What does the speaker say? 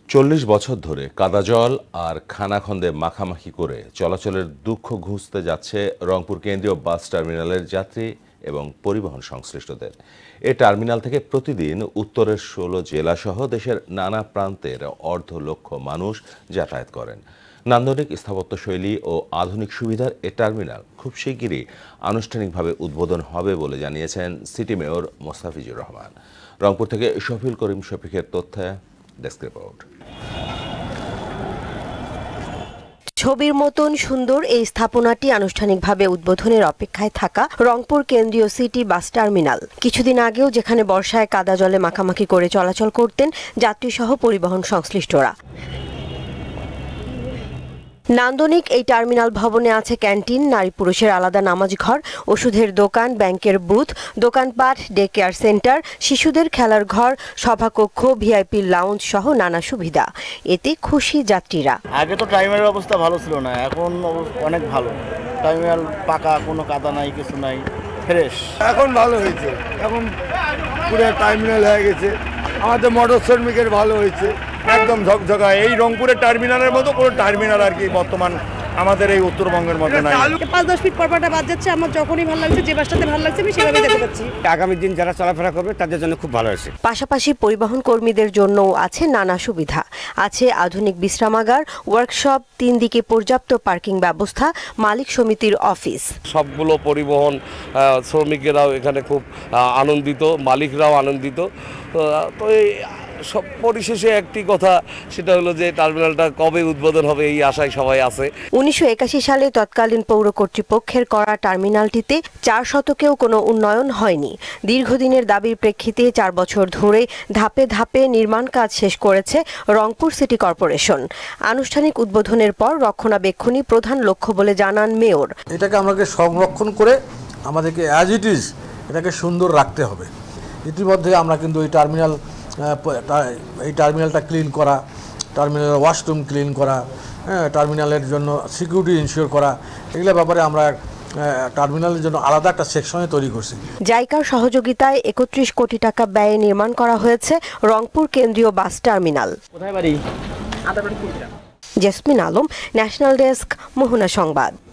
40 বছর ধরে কাদা জল আর খানাখন্দে মাখামাখি করে চলাচলের দুঃখ ঘুচতে যাচ্ছে রংপুর কেন্দ্রীয় বাস টার্মিনালের যাত্রী এবং পরিবহন সংশ্লিষ্টদের। এই টার্মিনাল থেকে প্রতিদিন উত্তরের 16 জেলাসহ দেশের নানা প্রান্তের অর্ধ লক্ষ মানুষ যাতায়াত করেন। নান্দনিক স্থাপত্যশৈলী ও আধুনিক সুবিধার এ টার্মিনাল খুব শিগগিরই আনুষ্ঠানিকভাবে উদ্বোধন হবে বলে জানিয়েছেন সিটি মেয়র মোস্তাফিজুর রহমান। রংপুর থেকে শফিল করিম শফিকের তথ্যে ডেস্ক রিপোর্ট। ছবির মতন সুন্দর এই স্থাপনাটি আনুষ্ঠানিকভাবে উদ্বোধনের অপেক্ষায় থাকা রংপুর কেন্দ্রীয় সিটি বাস টার্মিনাল কিছুদিন আগেও যেখানে বর্ষায় কাদা জলে মাখামাখি করে চলাচল করতেন যাত্রীসহ পরিবহন সংশ্লিষ্টরা। নান্দনিক এই টার্মিনাল ভবনে আছে ক্যান্টিন, নারী পুরুষের আলাদা নামাজ ঘর, ওষুধের দোকান, ব্যাংকের বুথ, দোকানপাট, ডে কেয়ার সেন্টার, শিশুদের খেলার ঘর, সভাকক্ষ, ভিআইপি লাউঞ্জ সহ নানা সুবিধা। এতে খুশি যাত্রীরা। আগে তো টার্মিনালের অবস্থা ভালো ছিল না, এখন অনেক ভালো। টার্মিনাল পাকা, কোনো কাদা নাই, কিছু নাই, ফ্রেশ। এখন ভালো হয়েছে, এখন পুরো টার্মিনাল হয়ে গেছে। আমাদের মোটর শ্রমিকের ভালো হয়েছে, একদম ঝকঝকা। এই রংপুরের টার্মিনালের মতো কোনো টার্মিনাল আর কি বর্তমান আমাদের এই উত্তরবঙ্গের মধ্যে নাই। 5-10 ফিট পরপরটা বাদ যাচ্ছে, আমার যখনই ভালো লাগছে, যে বাসটাতে ভালো লাগছে আমি সেভাবে যেতে পারছি। আগামী দিন যারা চলাফেরা করবে তাদের জন্য খুব ভালো হয়েছে। পাশাপাশি পরিবহন কর্মীদের জন্যও আছে নানা সুবিধা। আছে আধুনিক বিশ্রামাগার, ওয়ার্কশপ, 3 দিকে পর্যাপ্ত পার্কিং ব্যবস্থা, মালিক সমিতির অফিস। সবগুলো পরিবহন শ্রমিকেরাও এখানে খুব আনন্দিত, মালিকরাও আনন্দিত। তো এই সব পরিশেষে একটি কথা, সেটা হলো যে টার্মিনালটা কবে উদ্বোধন হবে এই আশায় সবাই আছে। 1981 সালে তৎকালীন পৌর কর্তৃপক্ষের করা টার্মিনালটিতে 4 শতকেও কোনো উন্নয়ন হয়নি। দীর্ঘদিনের দাবির প্রেক্ষিতে 4 বছর ধরে ধাপে ধাপে নির্মাণ কাজ শেষ করেছে রংপুর সিটি কর্পোরেশন। আনুষ্ঠানিক উদ্বোধনের পর রক্ষণাবেক্ষণই প্রধান লক্ষ্য বলে জানান মেয়র। এটাকে আমাকে সংরক্ষণ করে আমাদেরকে অ্যাজ ইট ইজ এটাকে সুন্দর রাখতে হবে। ইতিমধ্যে আমরা কিন্তু এই টার্মিনালটা ক্লিন করা, টার্মিনালের ওয়াশরুম ক্লিন করা, টার্মিনালের জন্য সিকিউরিটি ইনশিওর করা, এগুলো ব্যাপারে আমরা টার্মিনালের জন্য আলাদা একটা সেকশনে তৈরি করছি। জাইকার সহযোগিতায় 31 কোটি টাকা ব্যয়ে নির্মাণ করা হয়েছে রংপুর কেন্দ্রীয় বাস টার্মিনাল। কোথায় বাড়ি? জেসমিন আলম, ন্যাশনাল ডেস্ক, মোহনা সংবাদ।